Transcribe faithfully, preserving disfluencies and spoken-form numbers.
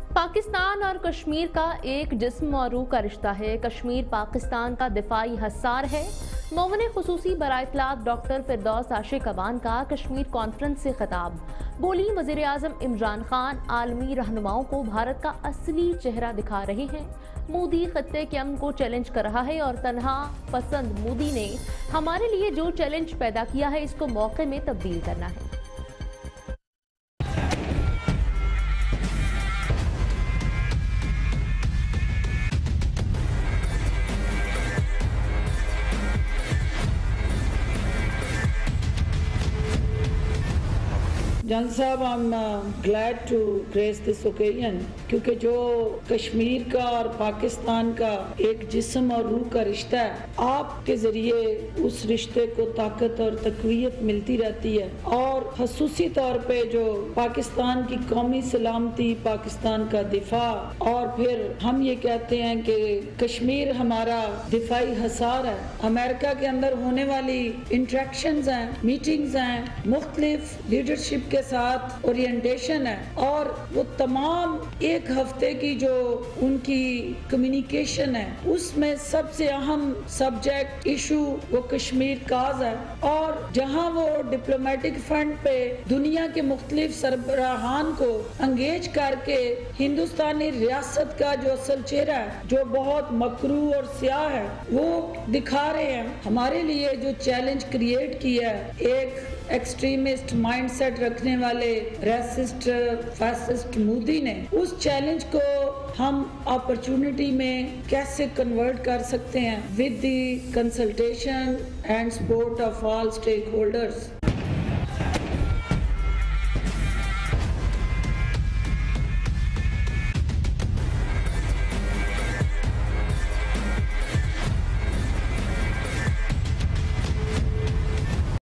पाकिस्तान और कश्मीर का एक जिस्म और रूह का रिश्ता है। कश्मीर पाकिस्तान का दिफाई हसार है। मोमिन खुसूसी बराए इत्तलात डॉक्टर फिरदौस आशिक अबान का कश्मीर कॉन्फ्रेंस से खिताब। बोली, वजीर आजम इमरान खान आलमी रहनुमाओं को भारत का असली चेहरा दिखा रहे हैं। मोदी खत्ते के अमन को चैलेंज कर रहा है और तन्हा पसंद मोदी ने हमारे लिए जो चैलेंज पैदा किया है इसको मौके में तब्दील करना है। जन साहब, I am glad to grace this occasion, क्योंकि जो कश्मीर का और पाकिस्तान का एक जिस्म और रूह का रिश्ता है, आपके जरिए उस रिश्ते को ताकत और तकवीयत मिलती रहती है। और खसूसी तौर पे जो पाकिस्तान की कौमी सलामती, पाकिस्तान का दिफा, और फिर हम ये कहते हैं कि कश्मीर हमारा दिफाई हसार है। अमेरिका के अंदर होने वाली इंट्रैक्शंस हैं, मीटिंग्स हैं, मुख्तलिफ लीडरशिप के साथ ओरिएंटेशन है, और वो तमाम एक हफ्ते की जो उनकी कम्युनिकेशन है उसमें सबसे अहम सब्जेक्ट इशू वो कश्मीर काज है। और जहां वो डिप्लोमेटिक फ्रंट पे दुनिया के मुख्तलिफ सरबराहान को अंगेज करके हिंदुस्तानी रियासत का जो असल चेहरा है, जो बहुत मकरू और स्याह है, वो दिखा रहे हैं। हमारे लिए जो चैलेंज क्रिएट किया है एक एक्सट्रीमिस्ट माइंडसेट रखने वाले रेसिस्ट फैसिस्ट मोदी ने, उस चैलेंज को हम अपॉर्चुनिटी में कैसे कन्वर्ट कर सकते हैं with the consultation and support of all stake holders.